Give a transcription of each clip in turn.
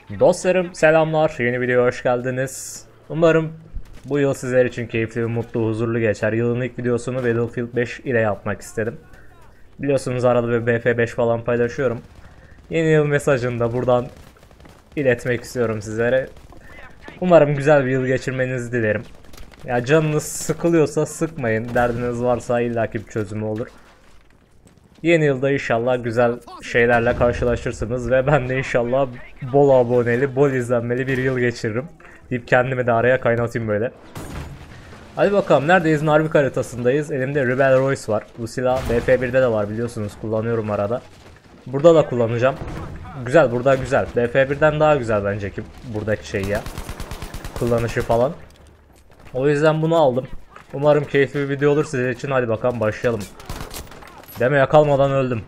Dostlarım selamlar, yeni videoya hoş geldiniz. Umarım bu yıl sizler için keyifli, mutlu, huzurlu geçer. Yılın ilk videosunu Battlefield 5 ile yapmak istedim. Biliyorsunuz arada bir BF5 falan paylaşıyorum. Yeni yıl mesajını da buradan iletmek istiyorum sizlere. Umarım güzel bir yıl geçirmenizi dilerim. Ya canınız sıkılıyorsa sıkmayın, derdiniz varsa illaki bir çözümü olur. Yeni yılda inşallah güzel şeylerle karşılaşırsınız ve ben de inşallah bol aboneli, bol izlenmeli bir yıl geçiririm deyip kendimi de araya kaynatayım böyle. Hadi bakalım, neredeyiz? Narvik haritasındayız. Elimde Rebel Royce var. Bu silah BF1'de de var, biliyorsunuz, kullanıyorum arada. Burada da kullanacağım. Güzel, burada güzel. BF1'den daha güzel bence ki buradaki şey ya. Kullanışı falan. O yüzden bunu aldım. Umarım keyifli bir video olur sizler için. Hadi bakalım başlayalım. Deme yakalmadan öldüm.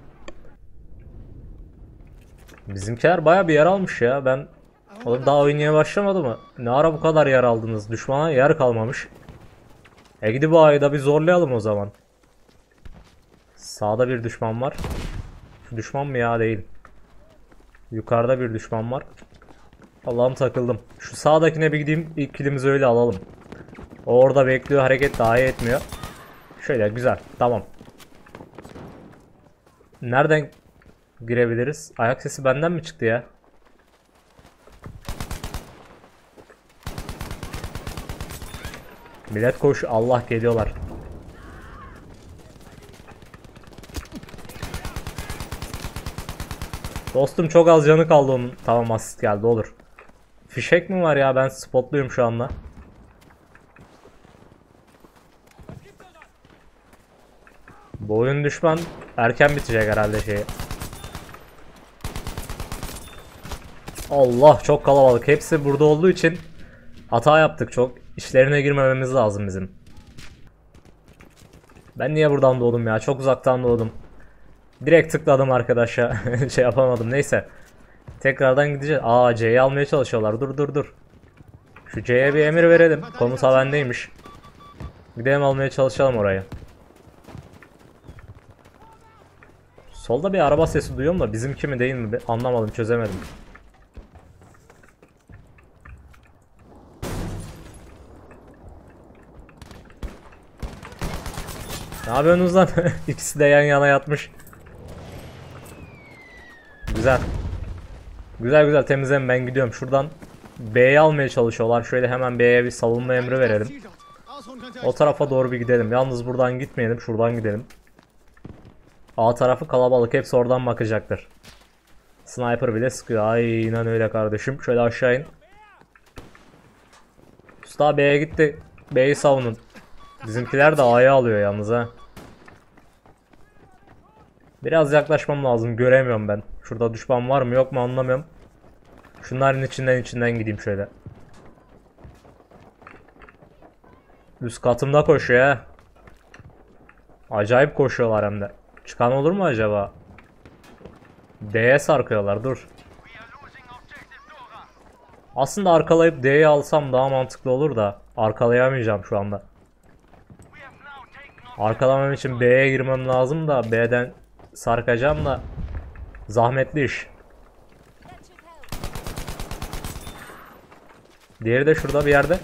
Bizimkiler baya bir yer almış ya. Ben oğlum daha oynaya başlamadı mı? Ne ara bu kadar yer aldınız? Düşmana yer kalmamış. Gidip bu ayda bir zorlayalım o zaman. Sağda bir düşman var. Şu düşman mı ya? Değil. Yukarıda bir düşman var. Allah'ım takıldım. Şu sağdakine bir gideyim. İlk kilimizi öyle alalım. O orada bekliyor. Hareket dahi etmiyor. Şöyle güzel. Tamam. Nereden girebiliriz? Ayak sesi benden mi çıktı ya? Millet koş, Allah geliyorlar. Dostum çok az canı kaldı onun. Tamam, asist geldi, olur. Fişek mi var ya, ben spotluyorum şu anda. Bu oyun düşman erken bitecek herhalde şeyi. Allah, çok kalabalık. Hepsi burada olduğu için hata yaptık çok. İşlerine girmememiz lazım bizim. Ben niye buradan doğdum ya? Çok uzaktan doğdum. Direkt tıkladım arkadaşa. Şey yapamadım. Neyse. Tekrardan gideceğiz. Aa, C'yi almaya çalışıyorlar. Dur. Şu C'ye bir emir verelim. Komuta bendeymiş. Gidelim, almaya çalışalım orayı. Solda bir araba sesi duyuyorum da bizimki mi değil mi anlamadım, çözemedim. Ne yapıyorsunuz lan? İkisi de yan yana yatmış. Güzel. Güzel temizleyin, ben gidiyorum. Şuradan B'yi almaya çalışıyorlar. Şöyle hemen B'ye bir savunma emri verelim. O tarafa doğru bir gidelim. Yalnız buradan gitmeyelim, şuradan gidelim. A tarafı kalabalık, hepsi oradan bakacaktır. Sniper bile sıkıyor. Aynen öyle kardeşim. Şöyle aşağı in. Usta B'ye gitti. B'yi savunun. Bizimkiler de A'ya alıyor yalnız ha. Biraz yaklaşmam lazım. Göremiyorum ben. Şurada düşman var mı yok mu anlamıyorum. Şunların içinden gideyim şöyle. Üst katımda koşuyor ha. Acayip koşuyorlar hem de. Çıkan olur mu acaba? D'ye sarkıyorlar, dur. Aslında arkalayıp D'yi alsam daha mantıklı olur da arkalayamayacağım şu anda. Arkalamam için B'ye girmem lazım da B'den sarkacağım da zahmetli iş. Diğeri de şurada bir yerde.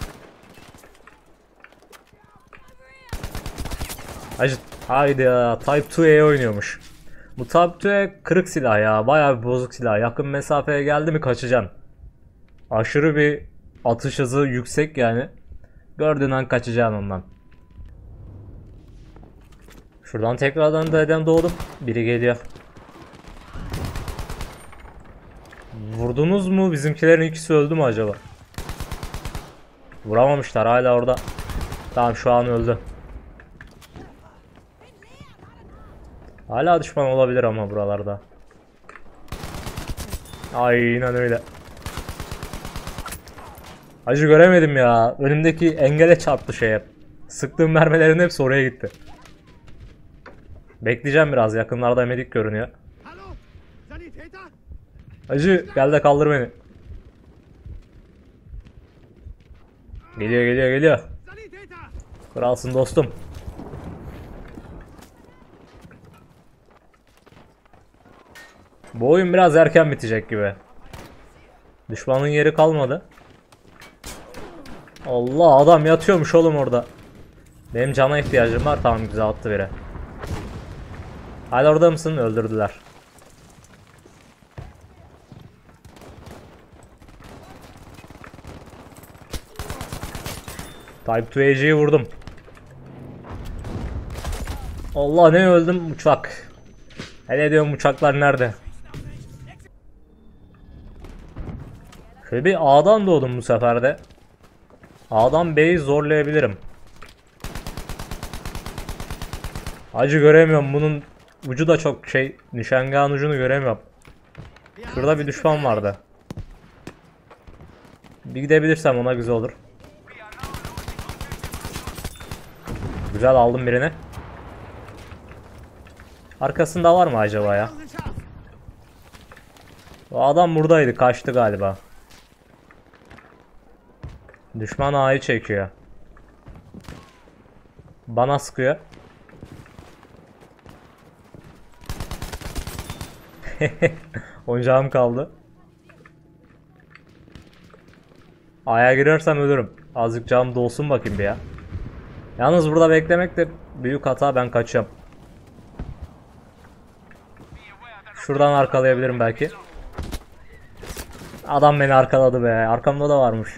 Haydi ya, Type 2E oynuyormuş. Bu Type 2E kırık silah ya, bayağı bir bozuk silah. Yakın mesafeye geldi mi kaçacaksın. Aşırı bir atış hızı yüksek yani. Gördüğün an kaçacaksın ondan. Şuradan tekrardan D'den doğdum. Biri geliyor. Vurdunuz mu? Bizimkilerin ikisi öldü mü acaba? Vuramamışlar, hala orada. Tamam, şu an öldü. Hala düşman olabilir ama buralarda. Aynen öyle. Acı göremedim ya. Önümdeki engele çarptı şeye. Sıktığım mermilerin hepsi oraya gitti. Bekleyeceğim biraz. Yakınlarda medik görünüyor. Acı gel de kaldır beni. Geliyor. Kralsın dostum. Bu oyun biraz erken bitecek gibi. Düşmanın yeri kalmadı. Allah, adam yatıyormuş oğlum orada. Benim cana ihtiyacım var. Tamam, güzel attı biri. Hala orada mısın? Öldürdüler. Type 2AG'yi vurdum. Allah, ne öldüm, uçak. Hele diyorum, uçaklar nerede? Şöyle bir A'dan doğdum bu sefer de. A'dan B'yi zorlayabilirim. Acı göremiyorum, bunun ucu da çok şey, nişangahın ucunu göremiyorum. Şurada bir düşman vardı. Bir gidebilirsem ona güzel olur. Güzel, aldım birini. Arkasında var mı acaba ya? O adam buradaydı, kaçtı galiba. Düşman A'yı çekiyor. Bana sıkıyor. Oyuncağım kaldı. A'ya girersem ölürüm. Azıcık canım dolsun bakayım bir ya. Yalnız burada beklemek de büyük hata, ben kaçıyorum. Şuradan arkalayabilirim belki. Adam beni arkaladı be. Arkamda da varmış.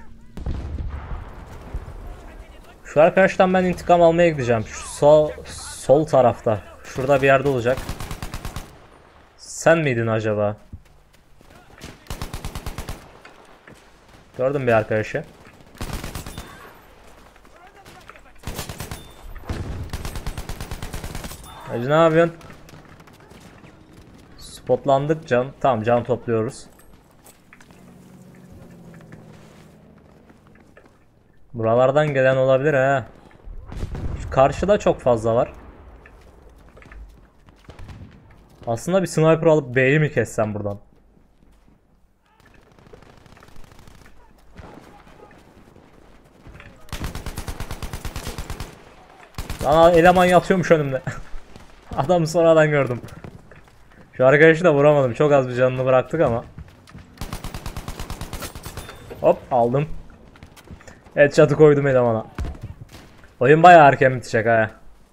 Şu arkadaştan ben intikam almaya gideceğim. Şu sol tarafta. Şurada bir yerde olacak. Sen miydin acaba? Gördüm bir arkadaşı. Hacı, ne yapıyorsun? Spotlandık can. Tamam, can topluyoruz. Buralardan gelen olabilir ha. Şu karşıda çok fazla var. Aslında bir sniper alıp B'yi mi kessem buradan? Lan, eleman yatıyormuş önümde. Adamı sonradan gördüm. Şu arkadaşı da vuramadım. Çok az bir canını bıraktık ama. Hop, aldım. Evet, çatı koydum elemana. Oyun bayağı erken bitecek ha.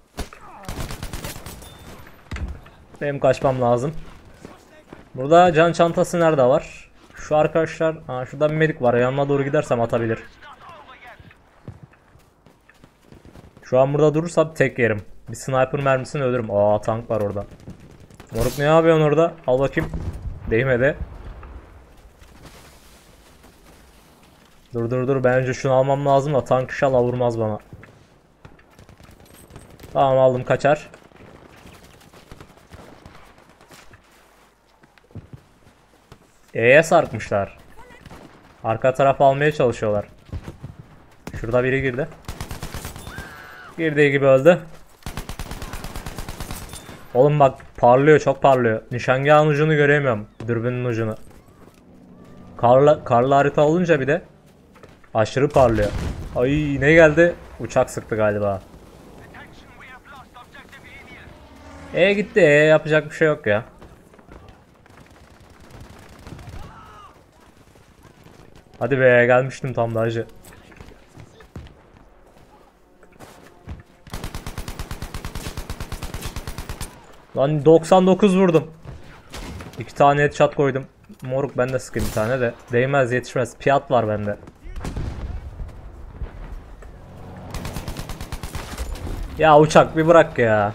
Benim kaçmam lazım. Burada can çantası nerede var? Şu arkadaşlar. Ha, şurada bir medik var. Yanına doğru gidersem atabilir. Şu an burada durursam tek yerim. Bir sniper mermisini ölürüm. Aa, tank var orada. Moruk, ne yapıyorsun orada? Al bakayım. Değmedi. Dur. Ben önce şunu almam lazım da tank inşallah vurmaz bana. Tamam, aldım, kaçar. E'ye sarkmışlar. Arka taraf almaya çalışıyorlar. Şurada biri girdi. Girdiği gibi öldü. Oğlum bak, parlıyor, çok parlıyor. Nişangahın ucunu göremiyorum. Dürbünün ucunu. Karlı harita olunca bir de aşırı parlıyor. Ay, ne geldi? Uçak sıktı galiba. Gitti. Yapacak bir şey yok ya. Hadi be, gelmiştim tam da hacı. Lan, 99 vurdum. 2 tane headshot koydum. Moruk, ben de sıkayım bir tane de. Değmez, yetişmez. Piyat var bende. Ya uçak, bir bırak ya.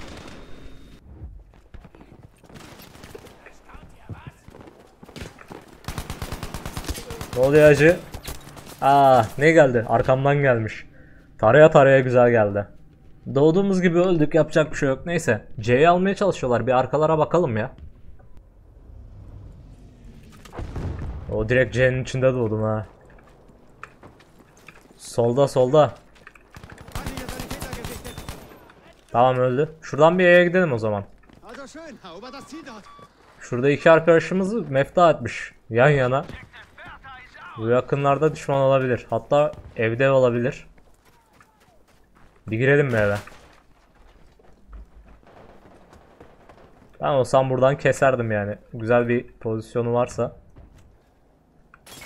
Ne oluyor hacı? Aa, ne geldi? Arkamdan gelmiş. Taraya güzel geldi. Doğduğumuz gibi öldük, yapacak bir şey yok. Neyse, C'yi almaya çalışıyorlar. Bir arkalara bakalım ya. O direkt C'nin içinde doğdum ha. Solda. Tamam, öldü. Şuradan bir E'ye gidelim o zaman. Şurada iki arkadaşımızı mefta etmiş. Yan yana. Bu yakınlarda düşman olabilir. Hatta evde olabilir. Bir girelim mi eve? Ben olsam buradan keserdim yani. Güzel bir pozisyonu varsa.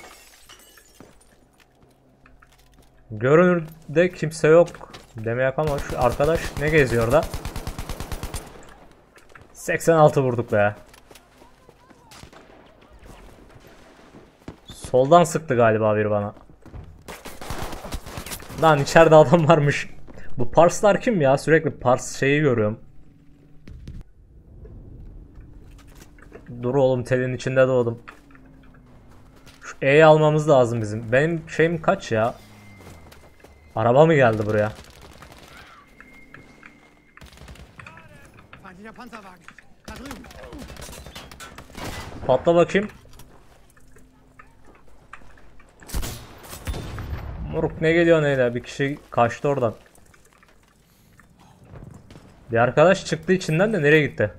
Görünürde kimse yok demeye ama şu arkadaş ne geziyor orada? 86 vurduk be. Soldan sıktı galiba biri bana. Lan içeride adam varmış. Bu Parslar kim ya? Sürekli Pars şeyi görüyorum. Dur oğlum, telin içinde doğdum. Şu E'yi almamız lazım bizim. Benim şeyim kaç ya? Araba mı geldi buraya? Patla bakayım. Moruk ne geliyor neyle? Bir kişi kaçtı oradan. Bir arkadaş çıktı içinden de nereye gitti?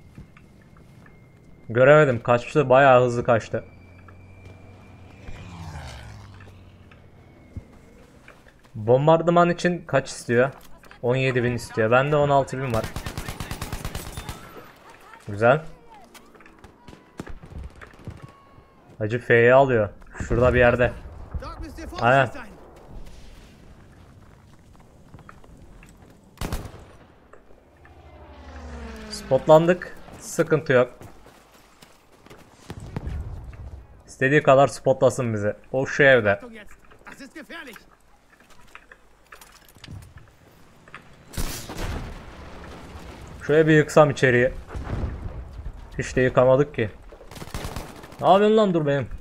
Göremedim. Kaçtı. Bayağı hızlı kaçtı. Bombardıman için kaç istiyor? 17.000 istiyor. Bende 16.000 var. Güzel. Hacı F'yi alıyor. Şurada bir yerde. Aynen. Spotlandık. Sıkıntı yok. İstediği kadar spotlasın bizi. O şu evde. Şöyle bir yıksam içeriye. Hiç de yıkamadık ki. Ne yapıyorsun lan, dur benim.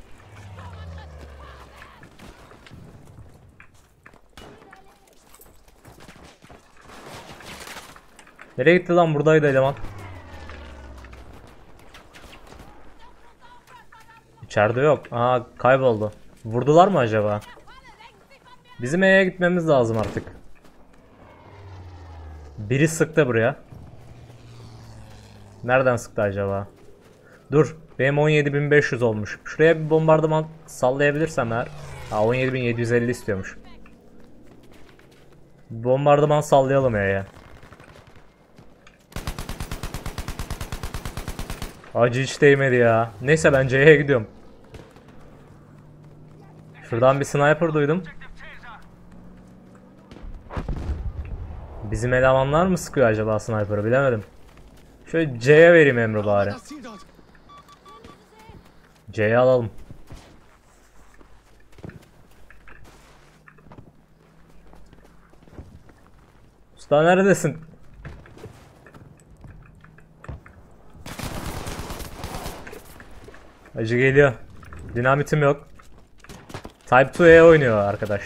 Nereye gitti lan, buradaydı eleman. İçeride yok. Aa, kayboldu. Vurdular mı acaba? Bizim E'ye gitmemiz lazım artık. Biri sıktı buraya. Nereden sıktı acaba? Dur. Benim 17.500 olmuş. Şuraya bir bombardıman sallayabilirsem eğer. Ha, 17.750 istiyormuş. Bombardıman sallayalım ya. Acı hiç değmedi ya. Neyse ben C'ye gidiyorum. Şuradan bir sniper duydum. Bizim elemanlar mı sıkıyor acaba sniper'ı, bilemedim. Şöyle C'ye vereyim emri bari. C'ye alalım. Usta neredesin? Acı geliyor. Dinamitim yok. Type 2'ye oynuyor arkadaş.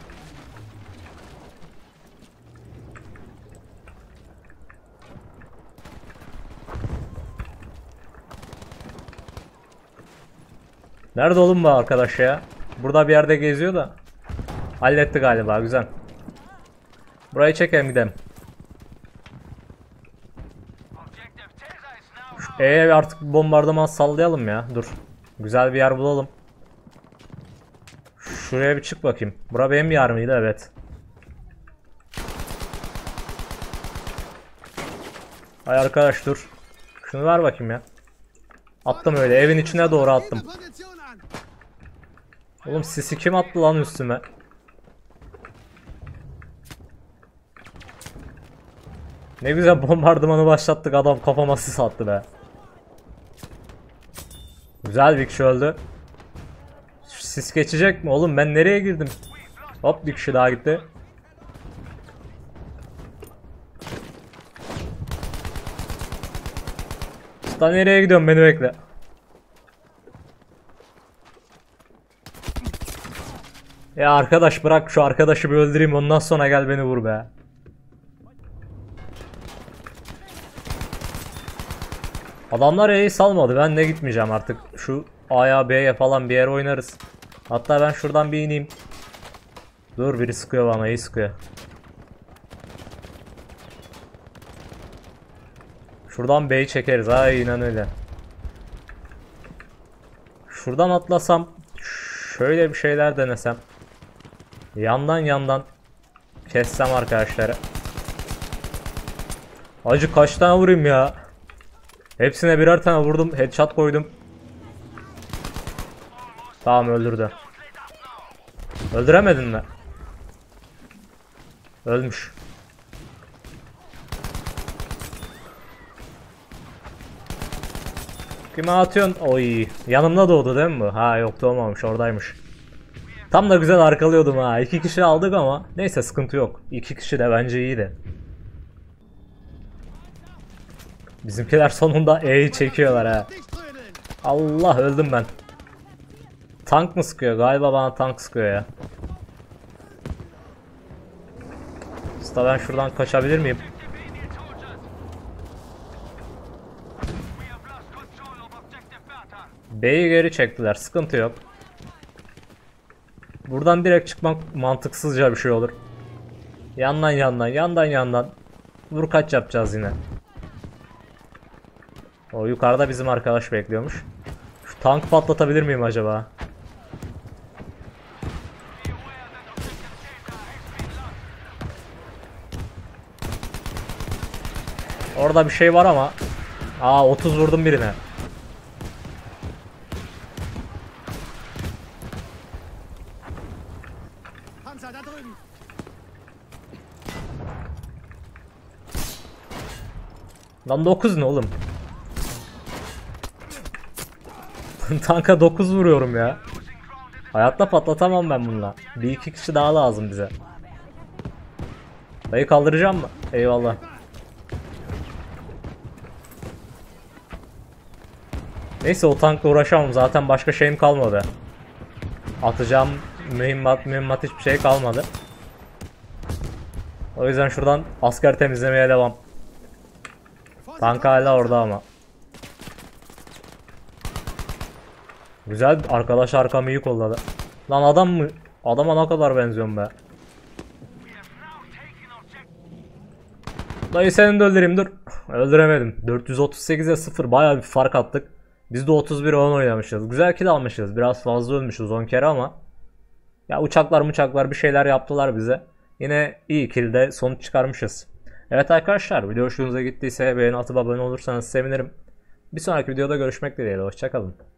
Nerede oğlum bu arkadaş ya? Burada bir yerde geziyor da. Halletti galiba, güzel. Burayı çekelim gidelim. Artık bombardıman sallayalım ya. Dur. Güzel bir yer bulalım. Şuraya bir çık bakayım. Bura benim yer miydi? Evet. Ay arkadaş dur. Şunu ver bakayım ya. Attım öyle. Evin içine doğru attım. Oğlum sisi kim attı lan üstüme? Ne güzel bombardımanı başlattık, adam kafama sis attı be. Güzel, bir kişi öldü. Sis geçecek mi oğlum, ben nereye girdim? Hop, bir kişi daha gitti. Usta nereye gidiyorsun, beni bekle. Ya arkadaş bırak şu arkadaşı bir öldüreyim, ondan sonra gel beni vur be. Adamlar E'yi salmadı, ben de gitmeyeceğim artık. Şu A'ya B'ye falan bir yer oynarız. Hatta ben şuradan bir ineyim. Dur, biri sıkıyor bana, iyi sıkıyor. Şuradan B'yi çekeriz, aynen öyle. Şuradan atlasam, şöyle bir şeyler denesem. Yandan kessem arkadaşları. Acı kaç tane vurayım ya? Hepsine birer tane vurdum, headshot koydum. Tamam, öldürdü. Öldüremedin mi? Ölmüş. Kime atıyorsun? Oy. Yanımda doğdu değil mi bu? Ha yok, doğmamış, oradaymış. Tam da güzel arkalıyordum ha. 2 kişi aldık ama neyse, sıkıntı yok. 2 kişi de bence iyiydi. Bizimkiler sonunda E'yi çekiyorlar ha. Allah, öldüm ben. Tank mı sıkıyor? Galiba bana tank sıkıyor ya. Usta, ben şuradan kaçabilir miyim? B'yi geri çektiler. Sıkıntı yok. Buradan direkt çıkmak mantıksızca bir şey olur. Yandan yandan, yandan yandan. Vur kaç yapacağız yine. O yukarıda bizim arkadaş bekliyormuş. Şu tank patlatabilir miyim acaba? Orada bir şey var ama. Aa, 30 vurdum birine. Lan 9 ne oğlum? Tanka 9 vuruyorum ya. Hayatta patlatamam ben bununla. Bir iki kişi daha lazım bize. Dayı kaldıracağım mı? Eyvallah. Neyse, o tankla uğraşamam. Zaten başka şeyim kalmadı. Atacağım mühimmat hiçbir şey kalmadı. O yüzden şuradan asker temizlemeye devam. Tank hala orada ama. Güzel, arkadaş arkamı iyi kolladı. Lan adam mı? Adama ne kadar benziyorum be. Dayı seni de öldüreyim, dur. Öldüremedim. 438'e 0, bayağı bir fark attık. Biz de 31'e 10 oynamışız. Güzel kill almışız. Biraz fazla ölmüşüz 10 kere ama. Ya uçaklar bir şeyler yaptılar bize. Yine iyi kill'de sonuç çıkarmışız. Evet arkadaşlar, video hoşunuza gittiyse beğeni atıp abone olursanız sevinirim. Bir sonraki videoda görüşmek dileğiyle. Hoşçakalın.